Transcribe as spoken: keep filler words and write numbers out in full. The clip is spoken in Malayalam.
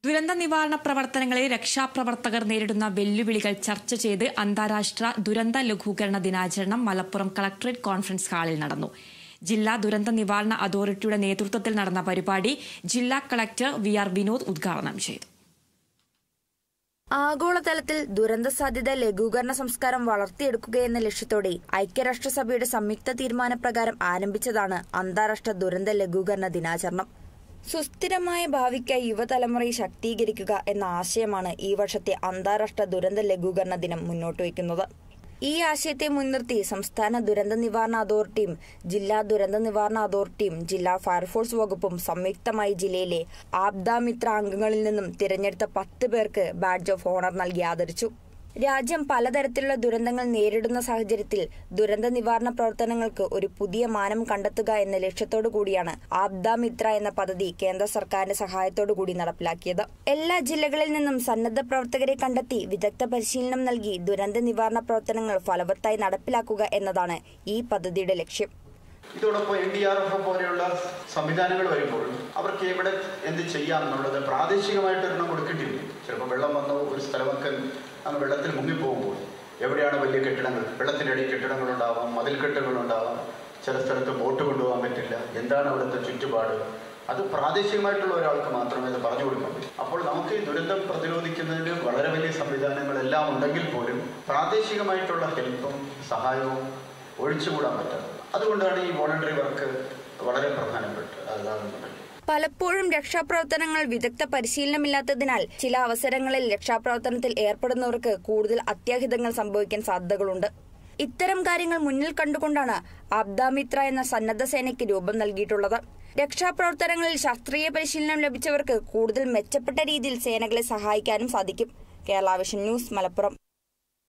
ദുരന്ത നിവാരണ പ്രവർത്തനങ്ങളിൽ രക്ഷാപ്രവർത്തകർ നേരിടുന്ന വെല്ലുവിളികൾ ചർച്ച ചെയ്ത് അന്താരാഷ്ട്ര ദുരന്ത ലഘൂകരണ ദിനാചരണം മലപ്പുറം കളക്ടറേറ്റ് കോൺഫറൻസ് ഹാളിൽ നടന്നു. ജില്ലാ ദുരന്ത നിവാരണ അതോറിറ്റിയുടെ നേതൃത്വത്തിൽ നടന്ന പരിപാടി ജില്ലാ കളക്ടർ വി ആർ വിനോദ് ഉദ്ഘാടനം ചെയ്തു. ആഗോളതലത്തിൽ ദുരന്ത സാധ്യത ലഘൂകരണ സംസ്കാരം വളർത്തിയെടുക്കുകയെന്ന ലക്ഷ്യത്തോടെ ഐക്യരാഷ്ട്രസഭയുടെ സംയുക്ത തീരുമാനപ്രകാരം ആരംഭിച്ചതാണ് അന്താരാഷ്ട്ര ദുരന്ത ലഘൂകരണ ദിനാചരണം. സുസ്ഥിരമായ ഭാവിക്കായി യുവതലമുറയെ ശാക്തീകരിക്കുക എന്ന ആശയമാണ് ഈ വർഷത്തെ അന്താരാഷ്ട്ര ദുരന്ത ലഘൂകരണ ദിനം മുന്നോട്ട് വയ്ക്കുന്നത്. ഈ ആശയത്തെ മുൻനിർത്തി സംസ്ഥാന ദുരന്ത നിവാരണ അതോറിറ്റിയും ജില്ലാ ദുരന്ത നിവാരണ അതോറിറ്റിയും ജില്ലാ ഫയർഫോഴ്സ് വകുപ്പും സംയുക്തമായി ജില്ലയിലെ ആപ്ദ മിത്ര അംഗങ്ങളിൽ നിന്നും തിരഞ്ഞെടുത്ത പത്ത് പേർക്ക് ബാഡ്ജ് ഓഫ് ഓണർ നൽകി ആദരിച്ചു. രാജ്യം പലതരത്തിലുള്ള ദുരന്തങ്ങൾ നേരിടുന്ന സാഹചര്യത്തിൽ ദുരന്ത നിവാരണ പ്രവർത്തനങ്ങൾക്ക് ഒരു പുതിയ മാനം കണ്ടെത്തുക എന്ന ലക്ഷ്യത്തോടു കൂടിയാണ് ആപ്ദ മിത്ര എന്ന പദ്ധതി കേന്ദ്ര സർക്കാരിന്റെ സഹായത്തോടു കൂടി നടപ്പിലാക്കിയത്. എല്ലാ ജില്ലകളിൽ നിന്നും സന്നദ്ധ പ്രവർത്തകരെ കണ്ടെത്തി വിദഗ്ധ പരിശീലനം നൽകി ദുരന്ത നിവാരണ പ്രവർത്തനങ്ങൾ ഫലവത്തായി നടപ്പിലാക്കുക എന്നതാണ് ഈ പദ്ധതിയുടെ ലക്ഷ്യം. ഇതോടൊപ്പം എൻ ഡി ആർ എഫ് പോലെയുള്ള സംവിധാനങ്ങൾ വരുമ്പോൾ അവർക്ക് എവിടെ എന്ത് ചെയ്യാം എന്നുള്ളത് പ്രാദേശികമായിട്ട് ഒരെണ്ണം കൊടുക്കേണ്ടി വരും. ചിലപ്പോൾ വെള്ളം വന്ന ഒരു സ്ഥലമൊക്കെ അങ്ങ് വെള്ളത്തിൽ മുങ്ങിപ്പോകുമ്പോൾ എവിടെയാണ് വലിയ കെട്ടിടങ്ങൾ, വെള്ളത്തിനടി കെട്ടിടങ്ങളുണ്ടാവാം, മതിൽക്കെട്ടുകളുണ്ടാവാം, ചില സ്ഥലത്ത് ബോട്ട് കൊണ്ടുപോകാൻ പറ്റില്ല, എന്താണ് അവിടുത്തെ ചുറ്റുപാട്, അത് പ്രാദേശികമായിട്ടുള്ള ഒരാൾക്ക് മാത്രമേ അത് പറഞ്ഞു കൊടുക്കാൻ പറ്റൂ. അപ്പോൾ നമുക്ക് ഈ ദുരന്തം പ്രതിരോധിക്കുന്നതിന് വളരെ വലിയ സംവിധാനങ്ങളെല്ലാം ഉണ്ടെങ്കിൽ പോലും പ്രാദേശികമായിട്ടുള്ള ഹെൽപ്പും സഹായവും ഒഴിച്ചുകൂടാൻ പറ്റാതെ. അതുകൊണ്ടാണ് ഈ വോളണ്ടറി വർക്ക് വളരെ പ്രധാനപ്പെട്ടത്. പലപ്പോഴും രക്ഷാപ്രവർത്തനങ്ങൾ വിദഗ്ധ പരിശീലനമില്ലാത്തതിനാൽ ചില അവസരങ്ങളിൽ രക്ഷാപ്രവർത്തനത്തിൽ ഏർപ്പെടുന്നവർക്ക് കൂടുതൽ അത്യാഹിതങ്ങൾ സംഭവിക്കാൻ സാധ്യതകളുണ്ട്. ഇത്തരം കാര്യങ്ങൾ മുന്നിൽ കണ്ടുകൊണ്ടാണ് ആപ്ദ മിത്ര എന്ന സന്നദ്ധ സേനയ്ക്ക് രൂപം നൽകിയിട്ടുള്ളത്. രക്ഷാപ്രവർത്തനങ്ങളിൽ ശാസ്ത്രീയ പരിശീലനം ലഭിച്ചവർക്ക് കൂടുതൽ മെച്ചപ്പെട്ട രീതിയിൽ സേനകളെ സഹായിക്കാനും സാധിക്കും. Kerala vision news, Malappuram.